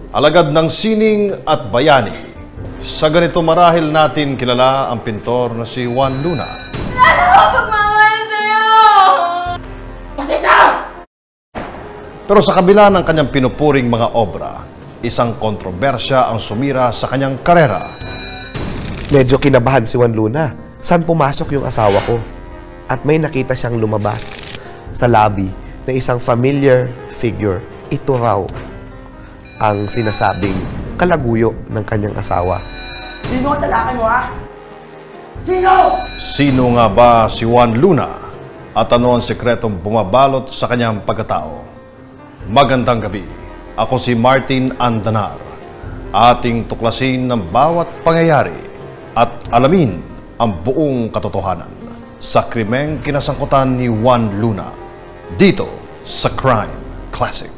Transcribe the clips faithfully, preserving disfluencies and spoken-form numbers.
alagad ng sining at bayani. Sa ganito marahil natin kilala ang pintor na si Juan Luna. Ano ko pagmamahal sa'yo? Pasita! Pero sa kabila ng kanyang pinupuring mga obra, isang kontrobersya ang sumira sa kanyang karera. Medyo kinabahan si Juan Luna. Saan pumasok yung asawa ko? At may nakita siyang lumabas sa lobby na isang familiar figure. Ito raw ang sinasabing kalaguyo ng kanyang asawa. Sino ang lalaki mo, ha? Sino? Sino nga ba si Juan Luna? At ano ang sekretong bumabalot sa kanyang pagkatao? Magandang gabi. Ako si Martin Andanar. Ating tuklasin ng bawat pangyayari at alamin ang buong katotohanan sa krimeng kinasangkutan ni Juan Luna dito sa Crime Classic.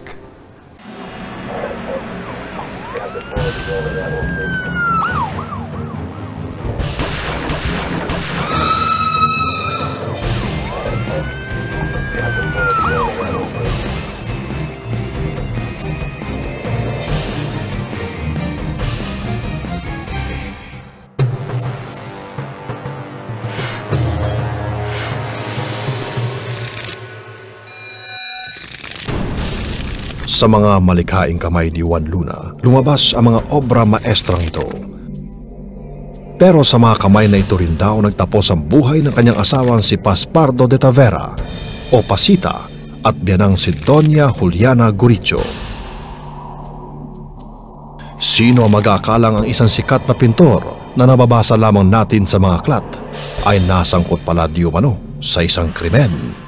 Sa mga malikhaing kamay ni Juan Luna, lumabas ang mga obra maestrang ito. Pero sa mga kamay na ito rin daw nagtapos ang buhay ng kanyang asawang si Paspardo de Tavera o Pasita at biyanang si Doña Juliana Guricio. Sino ang mag-aakalang ang isang sikat na pintor na nababasa lamang natin sa mga aklat ay nasangkot pala di umano sa isang krimen?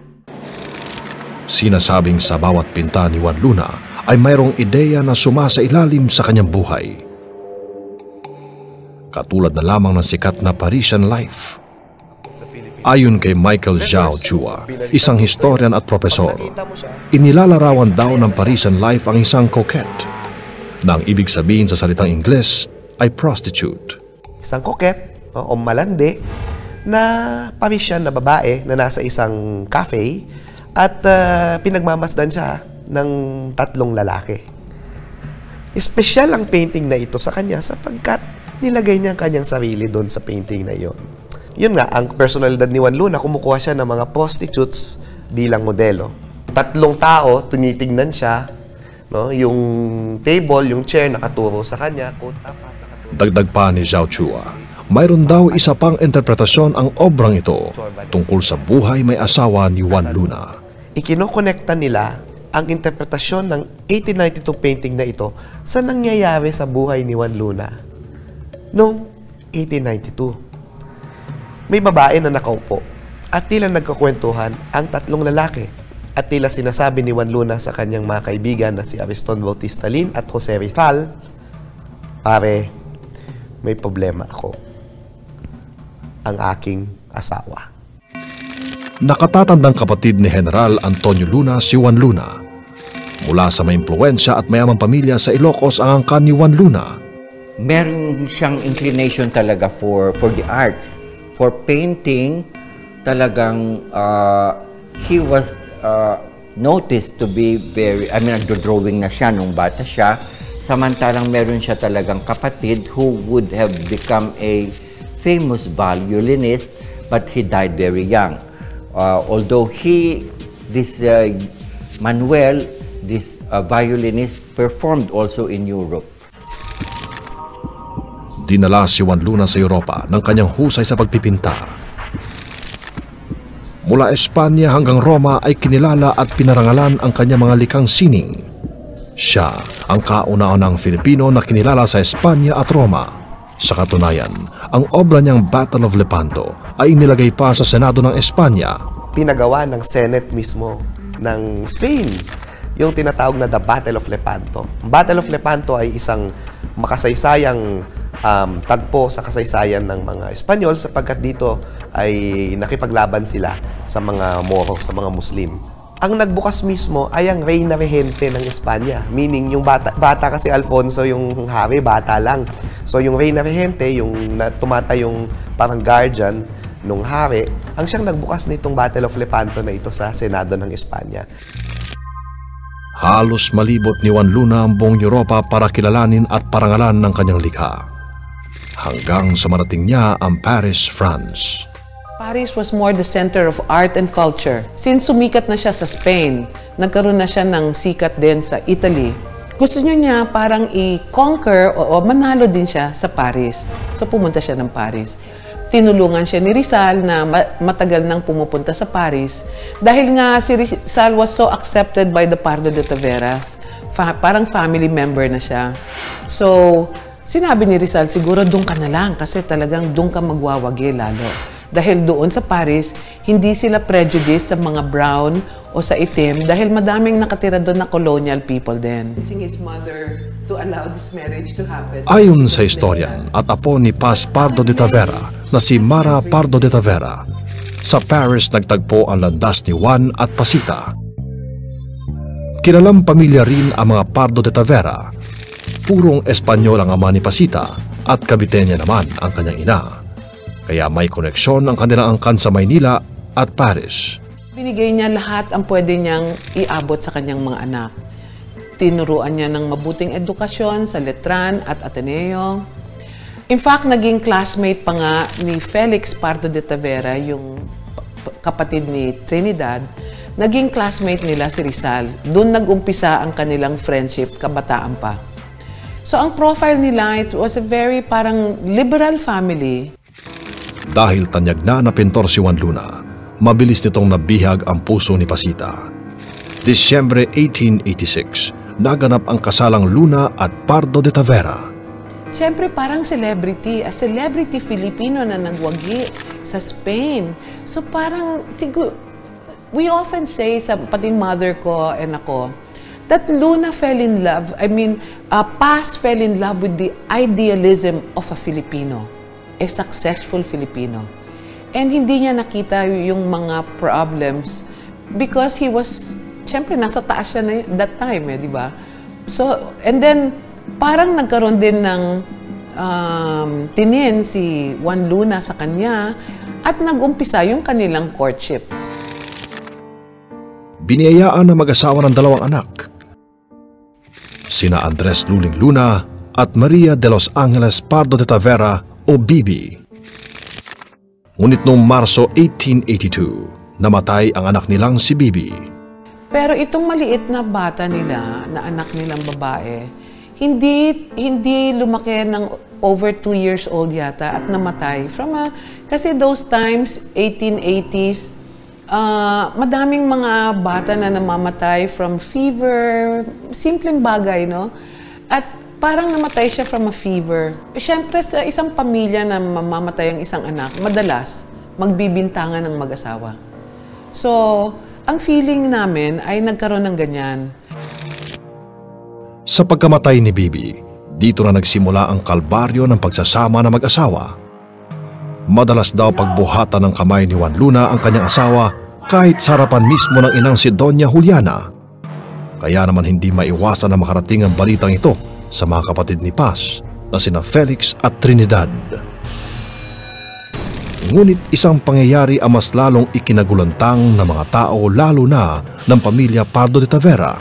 Sinasabing sa bawat pinta ni Juan Luna ay mayroong ideya na sumasailalim sa kanyang buhay. Katulad na lamang ng sikat na Parisian Life. Ayon kay Michael Zhao Chua, isang historian at profesor, inilalarawan daw ng Parisian Life ang isang coquette, na ang ibig sabihin sa salitang Ingles ay prostitute. Isang coquette o malandi na Parisian na babae na nasa isang cafe at uh, pinagmamasdan siya ng tatlong lalaki. Espesyal ang painting na ito sa kanya sapagkat nilagay niya ang kanyang sarili doon sa painting na iyon. Yun nga, ang personalidad ni Juan Luna, kumukuha siya ng mga prostitutes bilang modelo. Tatlong tao, tinitingnan siya, no? Yung table, yung chair nakaturo sa kanya. Dagdag pa ni Zhao Chua, mayroon daw isa pang interpretasyon ang obrang ito tungkol sa buhay may asawa ni Juan Luna. Ikinokonekta nila ang interpretasyon ng eighteen ninety-two painting na ito sa nangyayari sa buhay ni Juan Luna noong eighteen ninety-two. May babae na nakaupo at tila nagkakwentuhan ang tatlong lalaki at tila sinasabi ni Juan Luna sa kanyang mga kaibigan na si Ariston Bautista Lin at Jose Rizal, "Pare, may problema ako. Ang aking asawa." Nakatatandang kapatid ni General Antonio Luna si Juan Luna. Mula sa may impluwensya at mayamang pamilya sa Ilocos ang angkan ni Juan Luna. Meron siyang inclination talaga for for the arts, for painting. Talagang uh, he was uh, noticed to be very, I mean, nagdo-drawing na siya nung bata siya. Samantalang meron siya talagang kapatid who would have become a famous violinist, but he died very young. Uh, although he, this uh, Manuel, this uh, violinist, performed also in Europe. Dinala si Juan Luna sa Europa ng kanyang husay sa pagpipinta. Mula Espanya hanggang Roma ay kinilala at pinarangalan ang kanyang mga likhang sining. Siya ang kauna-unang Filipino na kinilala sa Espanya at Roma. Sa katunayan, ang obra niyang Battle of Lepanto ay inilagay pa sa Senado ng Espanya. Pinagawa ng Senate mismo ng Spain yung tinatawag na The Battle of Lepanto. Battle of Lepanto ay isang makasaysayang um, tagpo sa kasaysayan ng mga Espanyol sapagkat dito ay nakipaglaban sila sa mga Moro, sa mga Muslim. Ang nagbukas mismo ay ang Reina Regente ng Espanya. Meaning, yung bata, bata kasi Alfonso, yung hari, bata lang. So, yung Reina Regente, yung tumata yung parang guardian nung hari, ang siyang nagbukas nitong Battle of Lepanto na ito sa Senado ng Espanya. Halos malibot ni Juan Luna ang buong Europa para kilalanin at parangalan ng kanyang likha. Hanggang sa marating niya ang Paris, France. Paris was more the center of art and culture. Since sumikat na siya sa Spain, nagkaroon na siya ng sikat din sa Italy. Gusto niya niya parang i-conquer o, o manalo din siya sa Paris. So pumunta siya ng Paris. Tinulungan siya ni Rizal na matagal nang pumupunta sa Paris dahil nga si Rizal was so accepted by the Pardo de Taveras. Fa parang family member na siya. So, sinabi ni Rizal, siguro doon ka na lang kasi talagang doon ka magwawagi lalo. Dahil doon sa Paris, hindi sila prejudice sa mga brown o sa itim dahil madaming nakatira doon na colonial people din. His mother to allow this marriage to happen. Ayon sa historian at apo ni Paz Pardo de Tavera na si Mara Pardo de Tavera, sa Paris nagtagpo ang landas ni Juan at Pasita. Kilalang pamilya rin ang mga Pardo de Tavera. Purong Espanyol ang ama ni Pasita at Caviteña naman ang kanyang ina. Kaya may koneksyon ang kanilang angkan sa Maynila at Paris. Binigay niya lahat ang pwede niyang iabot sa kanyang mga anak. Tinuruan niya ng mabuting edukasyon sa Letran at Ateneo. In fact, naging classmate pa nga ni Felix Pardo de Tavera, yung kapatid ni Trinidad. Naging classmate nila si Rizal. Doon nag-umpisa ang kanilang friendship, kabataan pa. So ang profile nila, it was a very parang liberal family. Dahil tanyag na na pintor si Juan Luna, mabilis nitong nabihag ang puso ni Pasita. Disyembre eighteen eighty-six, naganap ang kasalang Luna at Pardo de Tavera. Siyempre parang celebrity, a celebrity Filipino na nagwagi sa Spain. So parang, siguro, we often say, sa pati mother ko and ako, that Luna fell in love, I mean, uh, Paz fell in love with the idealism of a Filipino, a successful Filipino. And hindi niya nakita yung mga problems because he was, syempre, nasa taas siya na that time, eh, di ba? So, and then, parang nagkaroon din ng um, tinin si Juan Luna sa kanya at nag-umpisa yung kanilang courtship. Biniyayaan na mag-asawa ng dalawang anak, sina Andres Luling Luna at Maria de los Angeles Pardo de Tavera o Bibi. Ngunit noong Marso eighteen eighty-two, namatay ang anak nilang si Bibi. Pero itong maliit na bata nila, na anak nilang babae, hindi hindi lumaki ng over two years old yata at namatay from a, kasi those times, eighteen eighties, uh, madaming mga bata na namamatay from fever, simpleng bagay, no? At parang namatay siya from a fever. Siyempre, sa isang pamilya na mamamatay ang isang anak, madalas magbibintangan ng mag-asawa. So, ang feeling namin ay nagkaroon ng ganyan. Sa pagkamatay ni Bibi, dito na nagsimula ang kalbaryo ng pagsasama ng mag-asawa. Madalas daw pagbuhatan ng kamay ni Juan Luna ang kanyang asawa kahit sa harapan mismo ng inang si Doña Juliana. Kaya naman hindi maiwasan na makarating ang balitang ito sa mga kapatid ni Paz na sina Felix at Trinidad. Ngunit isang pangyayari ang mas lalong ikinagulantang ng mga tao lalo na ng pamilya Pardo de Tavera.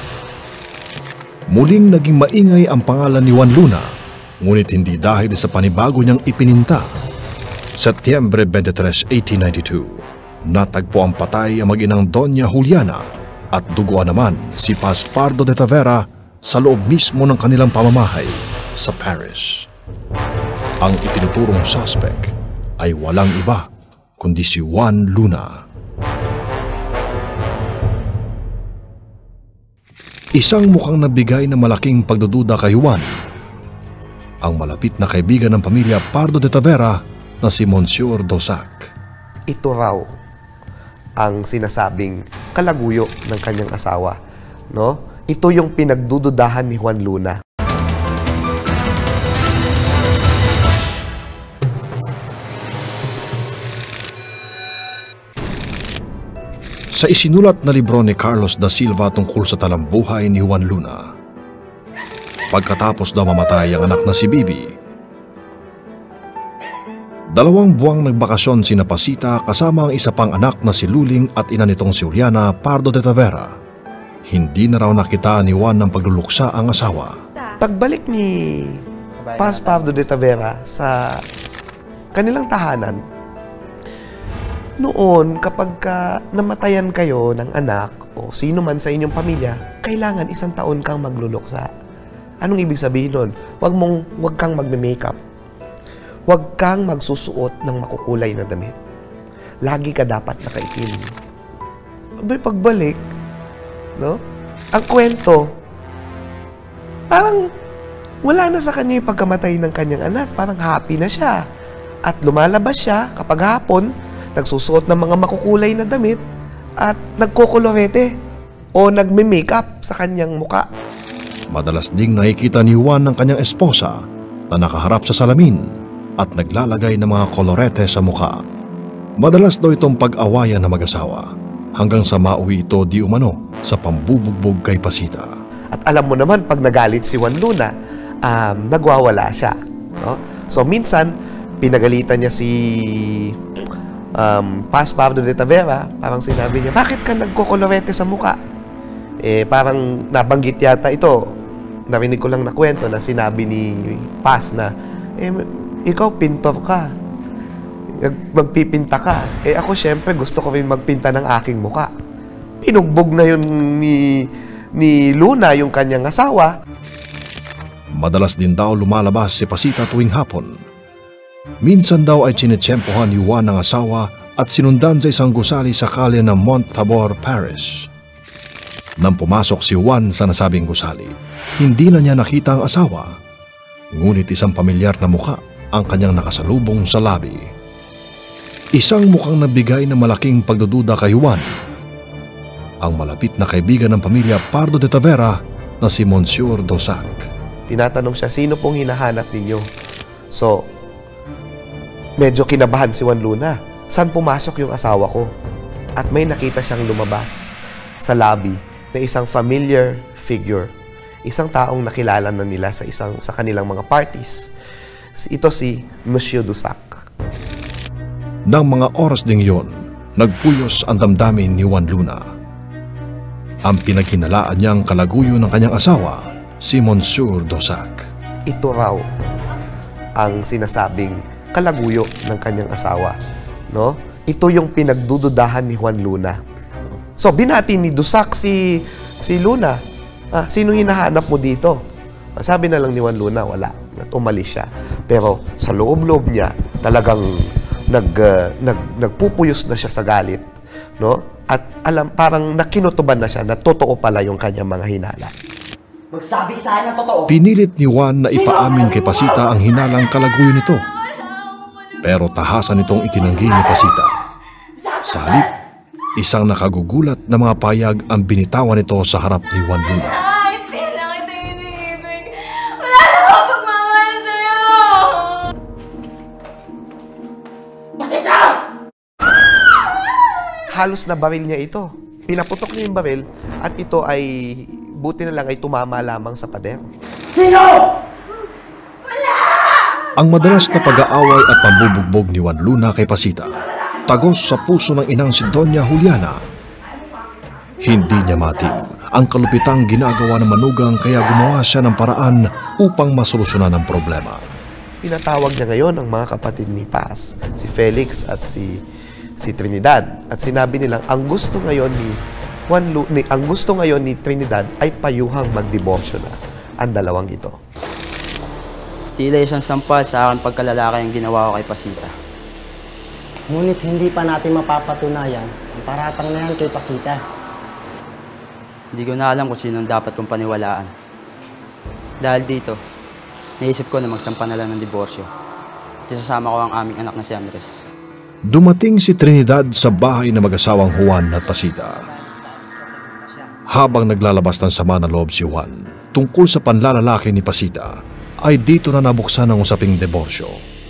Muling naging maingay ang pangalan ni Juan Luna, ngunit hindi dahil sa panibago niyang ipininta. Setyembre twenty-three, eighteen ninety-two, natagpo ang patay ang mag-inang Doña Juliana at duguan naman si Paz Pardo de Tavera sa loob mismo ng kanilang pamamahay sa Paris. Ang itinuturong suspect ay walang iba kundi si Juan Luna. Isang mukhang nabigay na malaking pagdududa kay Juan, ang malapit na kaibigan ng pamilya Pardo de Tavera na si Monsieur Dosac. Ito raw ang sinasabing kalaguyo ng kanyang asawa, no? Ito yung pinagdududahan ni Juan Luna. Sa isinulat na libro ni Carlos da Silva tungkol sa talambuhay ni Juan Luna, pagkatapos daw mamatay ang anak na si Bibi, dalawang buwang nagbakasyon sina Pasita kasama ang isa pang anak na si Luling at ina nitong si Juliana Pardo de Tavera. Hindi na raw nakita ni Juan ng pagluluksa ang asawa. Pagbalik ni Paz Pardo de Tavera sa kanilang tahanan, noon kapag ka namatayan kayo ng anak o sino man sa inyong pamilya, kailangan isang taon kang magluluksa. Anong ibig sabihin nun? Huwag mong, huwag kang magme-makeup. Huwag kang magsusuot ng makukulay na damit. Lagi ka dapat nakaitim. Abay, pagbalik, no? Ang kwento, parang wala na sa kanya yung pagkamatay ng kanyang anak. Parang happy na siya. At lumalabas siya kapag hapon, nagsusuot ng mga makukulay na damit at nagkokolorete o nagme-makeup sa kanyang muka. Madalas ding nakikita ni Juan ng kanyang esposa na nakaharap sa salamin at naglalagay ng mga kolorete sa mukha. Madalas daw itong pag-awayan na mag-asawa hanggang sa mauwi ito di umano sa pambubugbog kay Pasita. At alam mo naman, pag nagalit si Juan Luna, um, nagwawala siya. No? So minsan, pinagalitan niya si um, Paz Pardo de Tavera. Parang sinabi niya, bakit ka nagkokolorete sa muka? Eh, parang nabanggit yata ito. Narinig ko lang na kwento na sinabi ni Paz na, eh, ikaw pintor ka. Magpipinta ka. Eh ako syempre gusto ko rin magpinta ng aking muka. Pinugbog na yun ni, ni Luna, yung kanyang asawa. Madalas din daw lumalabas si Pasita tuwing hapon. Minsan daw ay chinetsyempohan ni Juan ng asawa at sinundan sa isang gusali sa kalye ng Mont Tabor, Paris. Nang pumasok si Juan sa nasabing gusali, hindi na niya nakita ang asawa, ngunit isang pamilyar na muka ang kanyang nakasalubong sa labi. Isang mukhang nabigay na malaking pagdududa kay Juan, ang malapit na kaibigan ng pamilya Pardo de Tavera na si Monsieur Dosac. Tinatanong siya, sino pong hinahanap ninyo? So, medyo kinabahan si Juan Luna. Saan pumasok yung asawa ko? At may nakita siyang lumabas sa lobby na isang familiar figure. Isang taong nakilala na nila sa isang sa kanilang mga parties. Ito si Monsieur Dosac. Nang mga oras ding yon, nagpuyos ang damdamin ni Juan Luna. Ang pinaghinalaan niyang kalaguyo ng kanyang asawa, si Monsieur Dosac. Ito raw ang sinasabing kalaguyo ng kanyang asawa, no? Ito yung pinagdududahan ni Juan Luna. So binati ni Dosac si si Luna. Ah, sino hinahanap mo dito? Sabi na lang ni Juan Luna, wala. At umalis siya. Pero sa loob-loob niya, talagang nag, uh, nag nagpupuyos na siya sa galit, no? At alam, parang nakinutuban na siya na totoo pala yung kanyang mga hinala. Magsabi sa akin ng totoo. Pinilit ni Juan na ipaamin kay Pasita ang hinalang kalaguyo nito. Pero tahasan itong itinanggi ni Pasita. Sa halip, isang nakagugulat na mga payag ang binitawan nito sa harap ni Juan Luna. Ay, hindi lang ito iniibig. Wala na ako pagmamahal sa'yo! Pasita! Halos na baril niya ito. Pinaputok niya yung baril at ito ay, buti na lang ay tumama lamang sa pader. Sino? Ang madalas na pag-aaway at pambubugbog ni Juan Luna kay Pasita, tagos sa puso ng inang si Doña Juliana. Hindi niya matim ang kalupitang ginagawa ng manugang kaya gumawa siya ng paraan upang masolusyonan ang problema. Pinatawag niya ngayon ang mga kapatid ni Paz, si Felix at si si Trinidad. At sinabi nilang ang gusto ngayon ni Juan Lu, ni, ang gusto ngayon ni Trinidad ay payuhang magdiborsyo na ang dalawang ito. Tila isang sampal sa akin pagkalalaki ang ginawa ko kay Pasita. Ngunit hindi pa natin mapapatunayan ang paratang na yan kay Pasita. Hindi ko na alam kung sino ang dapat kong paniwalaan. Dahil dito, naisip ko na magsampa na lang ng diborsyo. At isasama ko ang aming anak na si Andres. Dumating si Trinidad sa bahay ng mag-asawang Juan at Pasita. Habang naglalabas ng sama na loob si Juan tungkol sa panlalalaki ni Pasita, ay dito na nabuksan ang usaping diborsyo.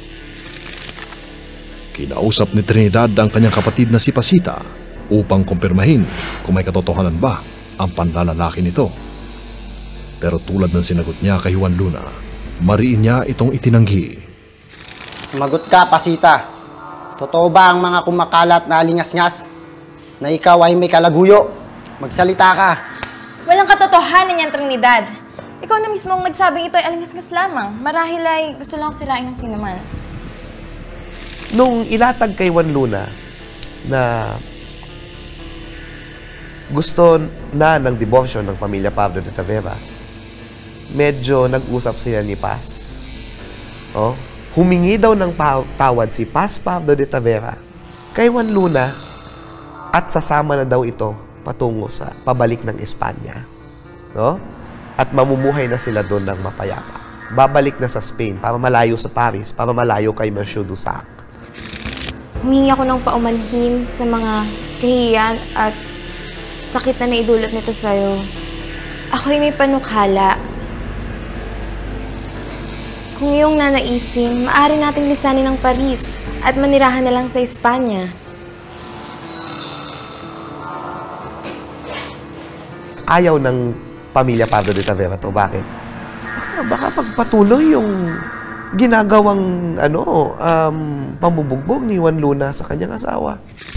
Kinausap ni Trinidad ang kanyang kapatid na si Pasita upang kumpirmahin kung may katotohanan ba ang panlalalaki nito. Pero tulad ng sinagot niya kay Juan Luna, mariin niya itong itinanggi. Sumagot ka, Pasita. Totoo ba ang mga kumakalat na alingas-ngas na ikaw ay may kalaguyo? Magsalita ka. Walang katotohanan yan, Trinidad. Ikaw na mismo ang nagsabing ito ay alingas-ngas lamang. Marahil ay gusto lang ako sirain ng sinuman. Nung ilatag kay Juan Luna na gusto na ng diborsyo ng pamilya Pardo de Tavera, medyo nag-usap sila ni Paz. Oh, humingi daw ng tawad si Paz Pardo de Tavera kay Juan Luna at sasama na daw ito patungo sa pabalik ng Espanya. No? At mamumuhay na sila doon ng mapayapa. Babalik na sa Spain para malayo sa Paris, para malayo kay Monsieur Dussac. Humingi ako ng paumanhin sa mga kahiyan at sakit na naidulot nito sa'yo. Ako'y may panukhala. Kung iyong nanaisin, maaari nating lisanin ang Paris at manirahan na lang sa Espanya. Ayaw ng pamilya Pardo de Tavera to. Bakit? Baka, baka pagpatuloy yung ginagawang ano, um, pambubugbog ni Juan Luna sa kanyang asawa.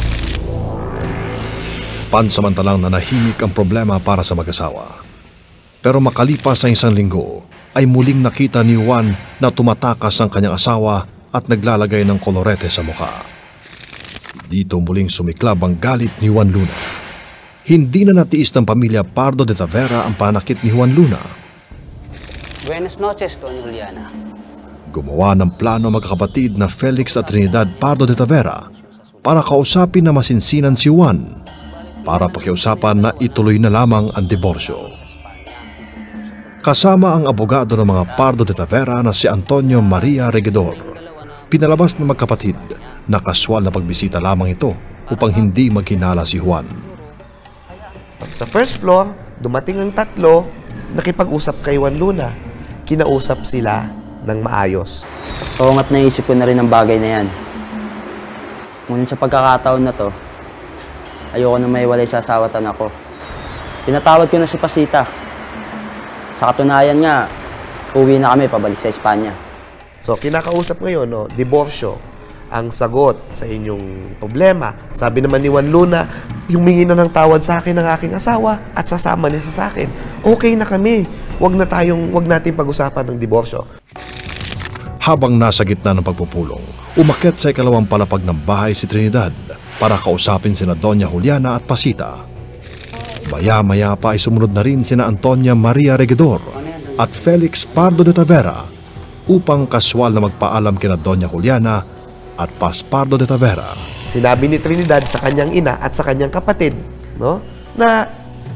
Pansamantalang nanahimik ang problema para sa mag-asawa. Pero makalipas sa isang linggo, ay muling nakita ni Juan na tumatakas ang kanyang asawa at naglalagay ng kolorete sa mukha. Dito muling sumiklab ang galit ni Juan Luna. Hindi na natiis ng pamilya Pardo de Tavera ang panakit ni Juan Luna. Buenas noches, Don Juliana. Gumawa ng plano magkakapatid na Felix at Trinidad Pardo de Tavera para kausapin na masinsinan si Juan para pakiusapan na ituloy na lamang ang diborsyo. Kasama ang abogado ng mga Pardo de Tavera na si Antonio Maria Regidor, pinalabas ng magkapatid na kaswal na pagbisita lamang ito upang hindi maghinala si Juan. Sa first floor, dumating ang tatlo, nakipag-usap kay Juan Luna. Kinausap sila ng maayos. Oo nga't naisip ko na rin ang bagay na yan. Ngunit sa pagkakataon na to, ayoko na maiwalay sa asawa at anak ko. Pinatawad ko na si Pasita. Sa katunayan nga, uwi na kami pabalik sa Espanya. So, kinakausap ngayon, no, diborsyo ang sagot sa inyong problema. Sabi naman ni Juan Luna, humingi na ng tawad sa akin ng aking asawa at sasama niya sa akin. Okay na kami. Huwag na tayong, huwag natin pag-usapan ng diborsyo. Habang nasa gitna ng pagpupulong, umakyat sa ikalawang palapag ng bahay si Trinidad para kausapin sina Doña Juliana at Pasita. Maya-maya pa ay sumunod na rin sina Antonia Maria Regidor at Felix Pardo de Tavera upang kaswal na magpaalam kina Doña Juliana at Paz Pardo de Tavera. Sinabi ni Trinidad sa kanyang ina at sa kanyang kapatid, no, na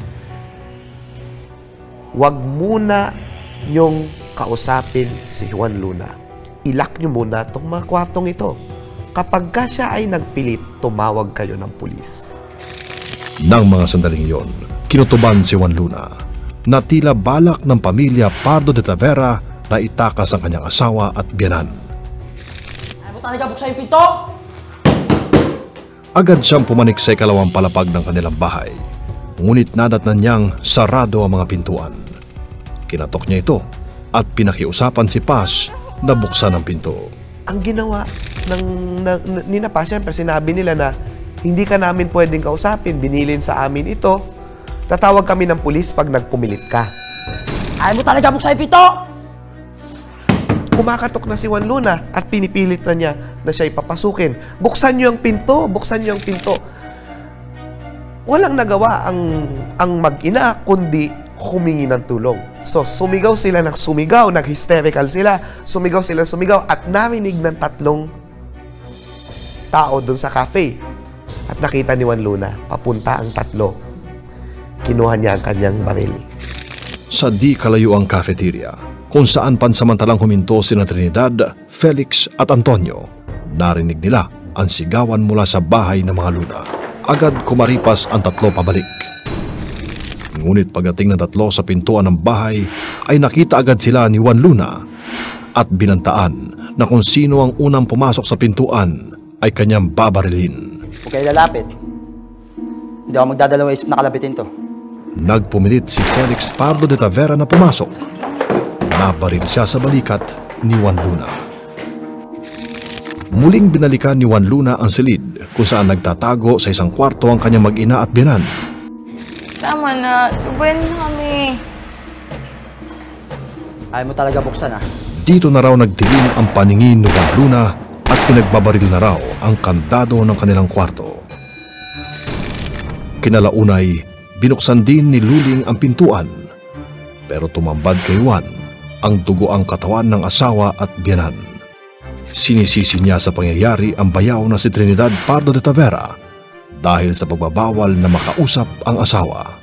wag muna yung kausapin si Juan Luna. Ilak niyo muna itong mga kwartong ito. Kapag ka siya ay nagpilit, tumawag kayo ng pulis. Nang mga sandaling iyon, kinutuban si Juan Luna na tila balak ng pamilya Pardo de Tavera na itakas ang kanyang asawa at biyanan. Talaga buksan yung pinto! Agad siyang pumanik sa ikalawang palapag ng kanilang bahay. Ngunit nadatnan niyang sarado ang mga pintuan. Kinatok niya ito at pinakiusapan si Paz na buksan ang pinto. Ang ginawa ng, ng, ni na Paz, siyempre sinabi nila na hindi ka namin pwedeng kausapin, binilin sa amin ito. Tatawag kami ng pulis pag nagpumilit ka. Ayaw mo talaga buksan yung pinto! Kumakatok na si Juan Luna at pinipilit na niya na siya ipapasukin. Buksan niyo ang pinto, buksan niyo ang pinto. Walang nagawa ang, ang mag-ina kundi humingi ng tulong. So, sumigaw sila ng sumigaw, nag-hysterical sila, sumigaw sila sumigaw at narinig ng tatlong tao doon sa cafe. At nakita ni Juan Luna, papunta ang tatlo. Kinuha niya ang kanyang baril. Sa di kalayo ang cafeteria, kung saan pansamantalang huminto sina Trinidad, Felix at Antonio, narinig nila ang sigawan mula sa bahay ng mga Luna. Agad kumaripas ang tatlo pabalik. Ngunit pagdating ng tatlo sa pintuan ng bahay, ay nakita agad sila ni Juan Luna at binantaan na kung sino ang unang pumasok sa pintuan ay kanyang babarilin. Huwag kayo lalapit. Hindi ako magdadalawang isip na kalapitin to. Nagpumilit si Felix Pardo de Tavera na pumasok. Nabaril siya sa balikat ni Juan Luna. Muling binalikan ni Juan Luna ang silid kung saan nagtatago sa isang kwarto ang kanyang mag-ina at biyanan. Tama na. Lubayan na kami. Ayaw mo talaga buksan ah. Dito na raw nagdilim ang paningin ni Juan Luna at pinagbabaril na raw ang kandado ng kanilang kwarto. Kinalaunay, binuksan din ni Luling ang pintuan. Pero tumambad kay Juan ang dugo ang katawan ng asawa at biyanan. Sinisisi niya sa pangyayari ang bayaw na si Trinidad Pardo de Tavera dahil sa pagbabawal na makausap ang asawa.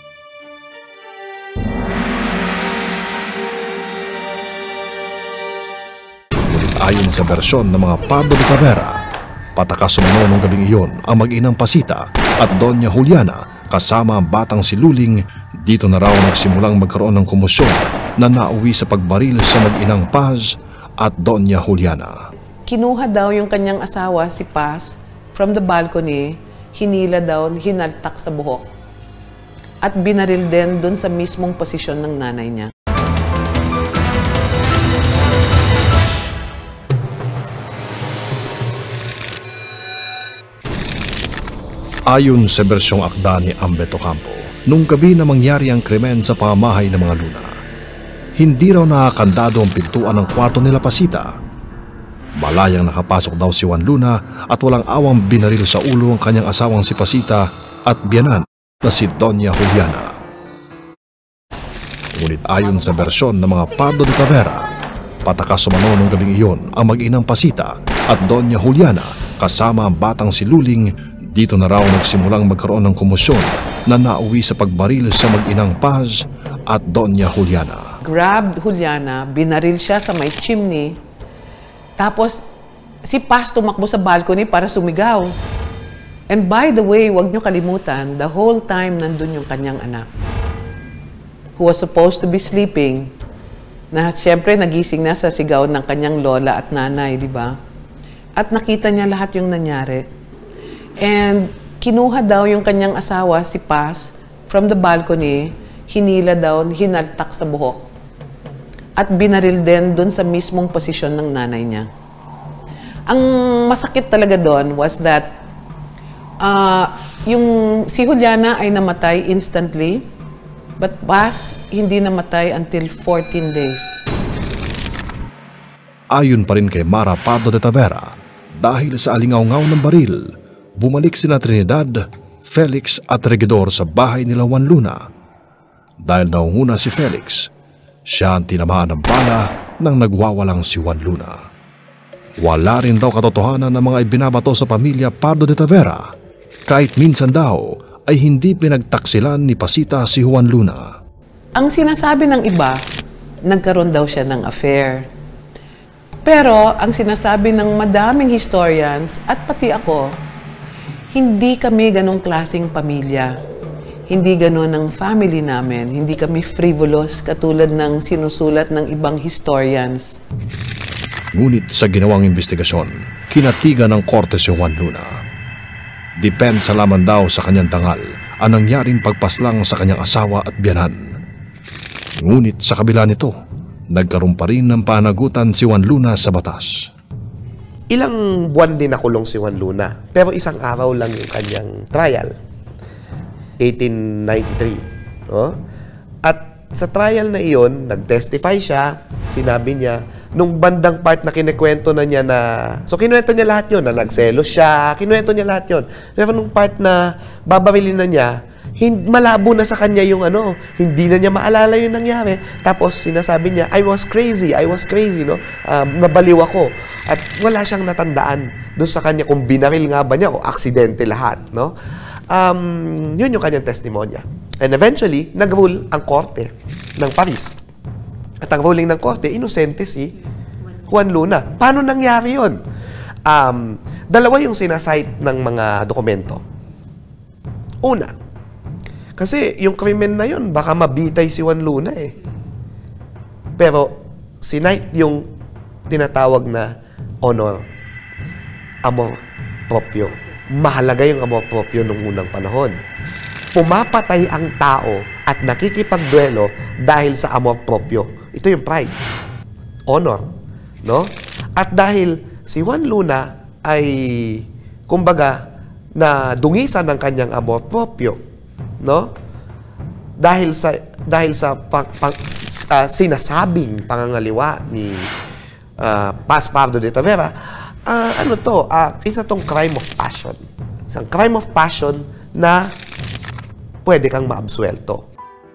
Ayon sa bersyon ng mga Pardo de Tavera, patakas umano nung gabing iyon ang mag-inang Pasita at Doña Juliana kasama ang batang si Luling. Dito na raw nagsimulang magkaroon ng komosyon na nauwi sa pagbaril sa mag-inang Paz at Doña Juliana. Kinuha daw yung kanyang asawa, si Paz, from the balcony, hinila daw, hinaltak sa buhok. At binaril din dun sa mismong posisyon ng nanay niya. Ayon sa bersyong akda ni Ambeto Campo, nung gabi na mangyari ang krimen sa pamamahay ng mga Luna, hindi raw nakakandado ang pintuan ng kwarto nila Pasita. Malayang nakapasok daw si Juan Luna at walang awang binaril sa ulo ang kanyang asawang si Pasita at biyanan na si Doña Juliana. Ngunit ayon sa bersyon ng mga Pardo de Tavera, patakas umano nung gabing iyon ang mag-inang Pasita at Doña Juliana kasama ang batang si Luling. Dito na raw nagsimulang magkaroon ng komosyon na nauwi sa pagbaril sa mag-inang Paz at Doña Juliana. Grabbed Juliana, binaril siya sa may chimney. Tapos si Paz tumakbo sa balcony para sumigaw. And by the way, wag niyo kalimutan, the whole time nandun yung kanyang anak, who was supposed to be sleeping, na siyempre nagising na sa sigaw ng kanyang lola at nanay, di ba? At nakita niya lahat yung nangyari. And kinuha daw yung kanyang asawa, si Paz, from the balcony, hinila daw, hinaltak sa buhok. At binaril din dun sa mismong posisyon ng nanay niya. Ang masakit talaga doon was that uh, yung si Juliana ay namatay instantly, but Paz hindi namatay until fourteen days. Ayon pa rin kay Mara Pardo de Tavera, dahil sa alingaw-ngaw ng baril, bumalik sina Trinidad, Felix at Regidor sa bahay nila Juan Luna. Dahil naunguna si Felix, siya ang tinamaan ng bala nang nagwawalang si Juan Luna. Wala rin daw katotohanan ng mga ibinabato sa pamilya Pardo de Tavera, kahit minsan daw ay hindi pinagtaksilan ni Pasita si Juan Luna. Ang sinasabi ng iba, nagkaroon daw siya ng affair. Pero ang sinasabi ng madaming historians at pati ako, hindi kami ganong klaseng pamilya. Hindi ganon ang family namin. Hindi kami frivolous katulad ng sinusulat ng ibang historians. Ngunit sa ginawang investigasyon, kinatigan ng korte si Juan Luna. Depensa lamang daw sa kanyang dangal ang nangyaring pagpaslang sa kanyang asawa at biyanan. Ngunit sa kabila nito, nagkaroon pa rin ng panagutan si Juan Luna sa batas. Ilang buwan din nakulong si Juan Luna, pero isang araw lang yung kanyang trial. eighteen ninety-three. Oh? At sa trial na iyon, nag-testify siya, sinabi niya, nung bandang part na kinekwento na niya na, so kinuwento niya lahat yun, na nagselos siya, kinuwento niya lahat yun. Pero nung part na babarilin na niya, Hindi, malabo na sa kanya yung ano, hindi na niya maalala yung nangyari. Tapos sinasabi niya, I was crazy, I was crazy, no? Uh, nabaliw ako. At wala siyang natandaan doon sa kanya kung binaril nga ba niya o aksidente lahat, no? Um, yun yung kanyang testimonya. And eventually, nag-rule ang korte ng Paris. At ang ruling ng korte, inosente si Juan Luna. Paano nangyari yun? Um, dalawa yung sinasite ng mga dokumento. Una, kasi yung krimen na yun, baka mabitay si Juan Luna eh. Pero, sinight yung tinatawag na honor, amor proprio. Mahalaga yung amor proprio nung unang panahon. Pumapatay ang tao at nakikipagduelo dahil sa amor proprio. Ito yung pride. Honor. No? At dahil si Juan Luna ay, kumbaga, na dungisan ng kanyang amor proprio, no? dahil sa dahil sa pang, pang, uh, sinasabing pangangaliwa ni uh, Paz Pardo de Tavera, uh, ano to, uh, isa tong crime of passion. Isang crime of passion na pwede kang maabsuelto.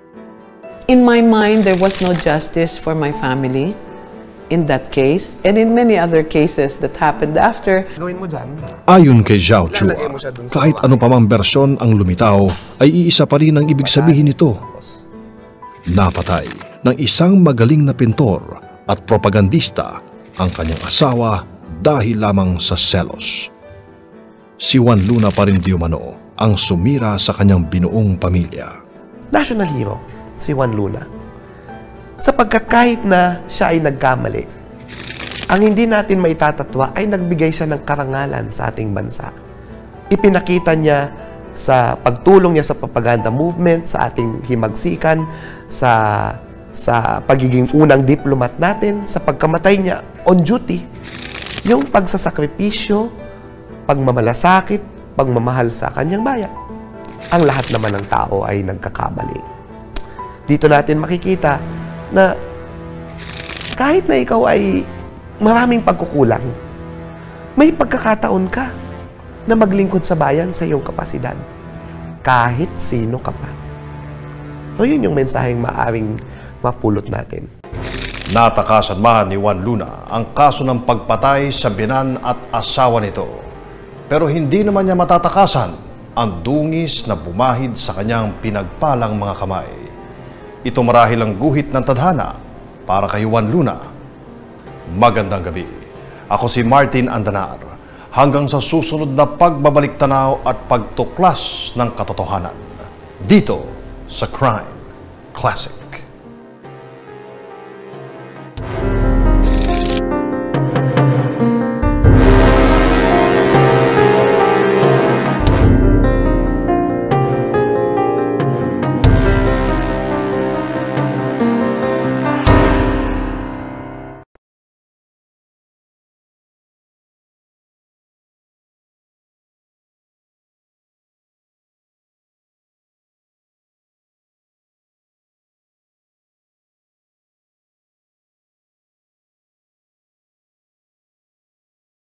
In my mind, there was no justice for my family in that case and in many other cases that happened after. Gawin mo dyan. Ayon kay Zhao Chua, kahit ano pa mang bersyon ang lumitaw, ay iisa pa rin ang ibig sabihin nito. Napatay ng isang magaling na pintor at propagandista ang kanyang asawa dahil lamang sa selos. Si Juan Luna pa rin di umano ang sumira sa kanyang binuong pamilya. National hero, si Juan Luna. Sapagkat kahit na siya ay nagkamali, ang hindi natin maitatatwa ay nagbigay siya ng karangalan sa ating bansa. Ipinakita niya sa pagtulong niya sa propaganda movement, sa ating himagsikan, sa, sa pagiging unang diplomat natin, sa pagkamatay niya on duty, yung pagsasakripisyo, pagmamalasakit, pagmamahal sa kanyang bayan. Ang lahat naman ng tao ay nagkakamali. Dito natin makikita na kahit na ikaw ay maraming pagkukulang, may pagkakataon ka na maglingkod sa bayan sa iyong kapasidad. Kahit sino ka pa. O yun yung mensaheng maaring mapulot natin. Natakasan man ni Juan Luna ang kaso ng pagpatay sa binan at asawa nito. Pero hindi naman niya matatakasan ang dungis na bumahid sa kanyang pinagpalang mga kamay. Ito marahil ang guhit ng tadhana para kay Juan Luna. Magandang gabi. Ako si Martin Andanar. Hanggang sa susunod na pagbabalik tanaw at pagtuklas ng katotohanan. Dito sa Crime Classic.